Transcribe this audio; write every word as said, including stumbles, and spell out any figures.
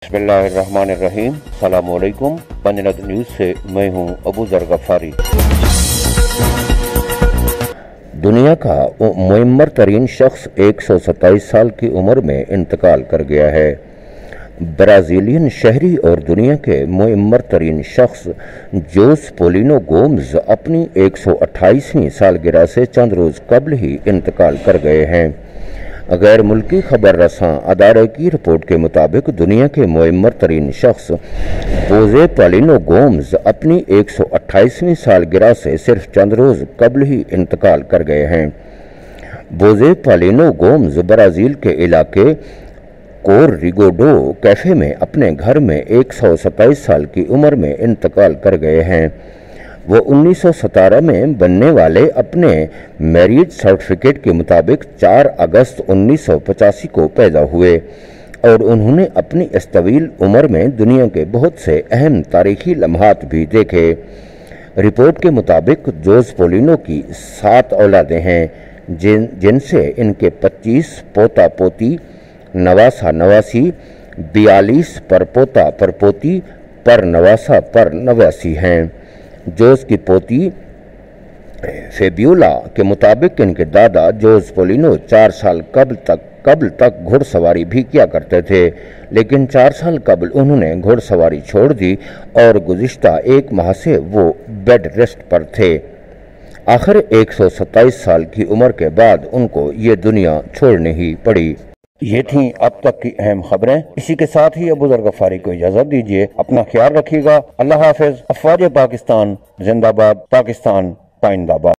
बिस्मिल्लाहिर्रहमानिर्रहीम। अस्सलाम वालेकुम। पंजनद न्यूज़ से मैं हूं अबू जर गफ्फारी। दुनिया का मुअम्मर तरीन शख्स एक सौ सत्ताईस साल की उम्र में इंतकाल कर गया है। ब्राज़ीलियन शहरी और दुनिया के मुअम्मर तरीन शख्स जोस पोलिनो गोम्स अपनी एक सौ अट्ठाईसवीं सालगिरह से चंद रोज़ कबल ही इंतकाल कर गए हैं। गैर मुल्की खबर रसां अदारे की रिपोर्ट के मुताबिक दुनिया के मुअम्मर तरीन शख्स जोसे पोलिनो गोम्स अपनी एक सौ अट्ठाईसवीं सालगिरह से सिर्फ चंद रोज़ कबल ही इंतकाल कर गए हैं। जोसे पोलिनो गोम्स ब्राज़ील के इलाके कोररिगोडो कैफे में अपने घर में एक सौ सत्ताईस साल की उम्र में इंतकाल कर गए हैं। वो उन्नीस सौ सतारह में बनने वाले अपने मैरिज सर्टिफिकेट के मुताबिक चार अगस्त उन्नीस सौ पचासी को पैदा हुए और उन्होंने अपनी इस तवील उम्र में दुनिया के बहुत से अहम तारीखी लम्हात भी देखे। रिपोर्ट के मुताबिक जोस पोलिनो की सात औलादें हैं, जिन जिनसे इनके पच्चीस पोता पोती, नवासा नवासी, बयालीस परपोता परपोती, पर नवासा पर नवासी हैं। जोस की पोती फेबियोला के मुताबिक इनके दादा जोस पोलिनो चार साल कबल तक कबल तक घुड़सवारी भी किया करते थे, लेकिन चार साल कबल उन्होंने घुड़सवारी छोड़ दी और गुज़िश्ता एक माह से वो बेड रेस्ट पर थे। आखिर एक सौ सत्ताईस साल की उम्र के बाद उनको ये दुनिया छोड़नी ही पड़ी। ये थी अब तक की अहम खबरें। इसी के साथ ही अबू जर गफ्फारी को इजाजत दीजिए। अपना ख्याल रखिएगा। अल्लाह हाफिज। अफवाज पाकिस्तान जिंदाबाद। पाकिस्तान पाइंदाबाद।